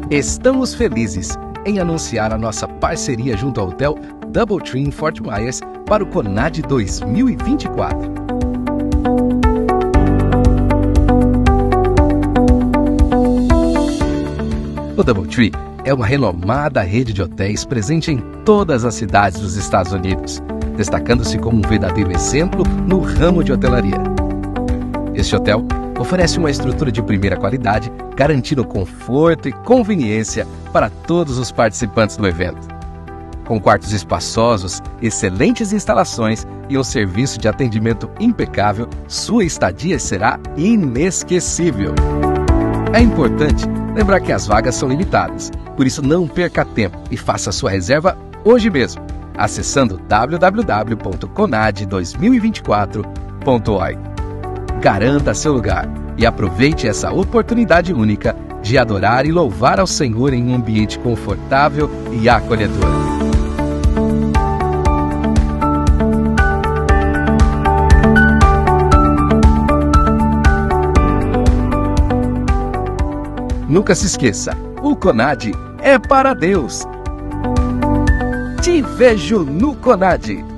Estamos felizes em anunciar a nossa parceria junto ao Hotel DoubleTree em Fort Myers para o CONAD 2024. O DoubleTree é uma renomada rede de hotéis presente em todas as cidades dos Estados Unidos, destacando-se como um verdadeiro exemplo no ramo de hotelaria. Este hotel oferece uma estrutura de primeira qualidade, garantindo conforto e conveniência para todos os participantes do evento. Com quartos espaçosos, excelentes instalações e um serviço de atendimento impecável, sua estadia será inesquecível. É importante lembrar que as vagas são limitadas, por isso não perca tempo e faça sua reserva hoje mesmo, acessando www.conad2024.org. Garanta seu lugar e aproveite essa oportunidade única de adorar e louvar ao Senhor em um ambiente confortável e acolhedor. Nunca se esqueça, o CONAD é para Deus. Te vejo no CONAD!